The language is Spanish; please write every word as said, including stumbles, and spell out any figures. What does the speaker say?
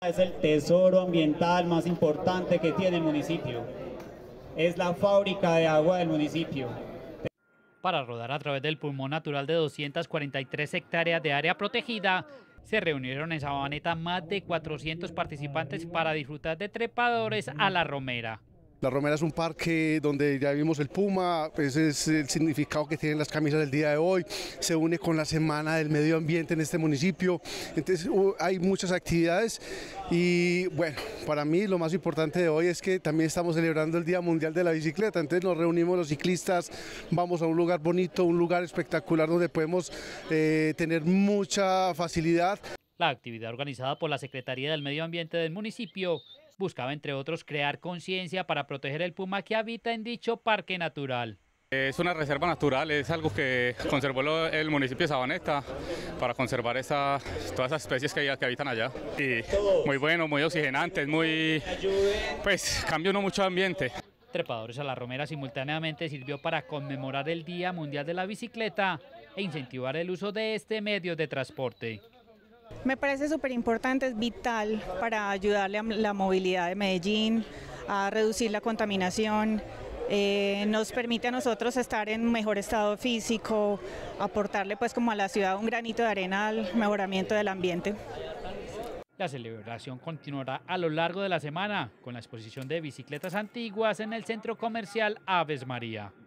Es el tesoro ambiental más importante que tiene el municipio. Es la fábrica de agua del municipio. Para rodar a través del pulmón natural de doscientas cuarenta y tres hectáreas de área protegida, se reunieron en Sabaneta más de cuatrocientos participantes para disfrutar de trepadores a la Romera. La Romera es un parque donde ya vimos el puma, ese es el significado que tienen las camisas del día de hoy, se une con la Semana del Medio Ambiente en este municipio, entonces hay muchas actividades y bueno, para mí lo más importante de hoy es que también estamos celebrando el Día Mundial de la Bicicleta, entonces nos reunimos los ciclistas, vamos a un lugar bonito, un lugar espectacular donde podemos eh, tener mucha facilidad. La actividad organizada por la Secretaría del Medio Ambiente del municipio buscaba, entre otros, crear conciencia para proteger el puma que habita en dicho parque natural. Es una reserva natural, es algo que conservó el municipio de Sabaneta para conservar esa, todas esas especies que, que habitan allá. Y muy bueno, muy oxigenante, muy, pues cambia uno mucho de ambiente. Trepadores a la Romera simultáneamente sirvió para conmemorar el Día Mundial de la Bicicleta e incentivar el uso de este medio de transporte. Me parece súper importante, es vital para ayudarle a la movilidad de Medellín, a reducir la contaminación, eh, nos permite a nosotros estar en mejor estado físico, aportarle pues como a la ciudad un granito de arena al mejoramiento del ambiente. La celebración continuará a lo largo de la semana con la exposición de bicicletas antiguas en el centro comercial Aves María.